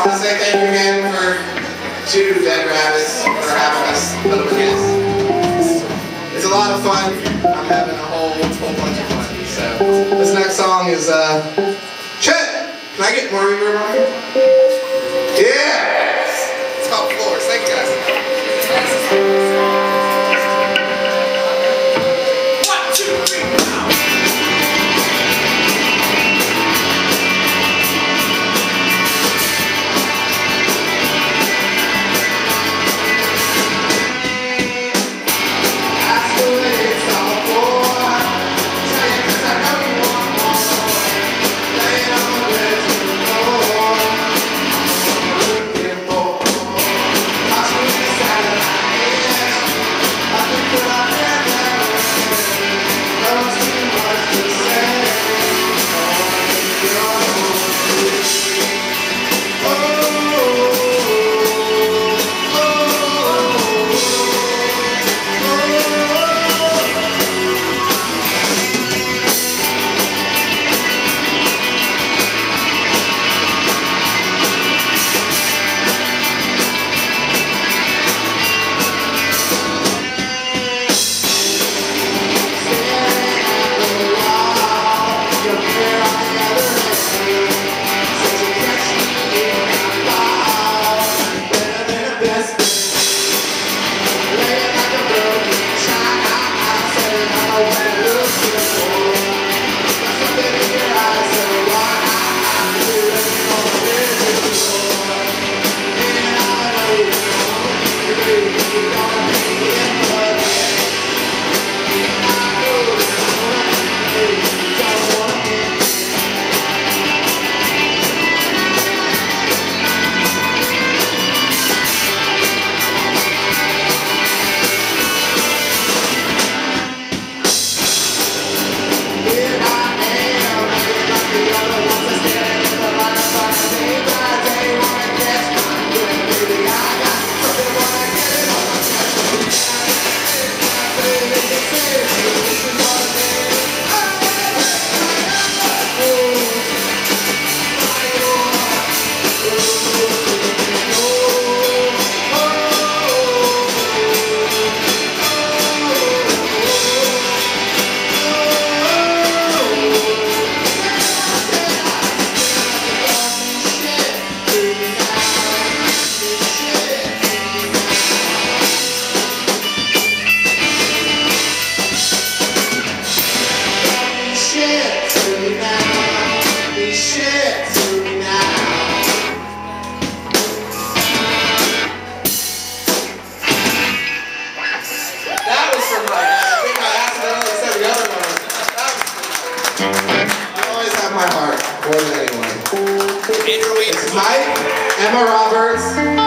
want to say thank you again to Dead Rabbits for having us over guests. It's a lot of fun. I'm having a whole bunch of fun. So this next song is Chet. Can I get more reverb on here? Yeah. It's called Floors. Thank you guys. My heart more than anyone. It's Mike, Emma Roberts,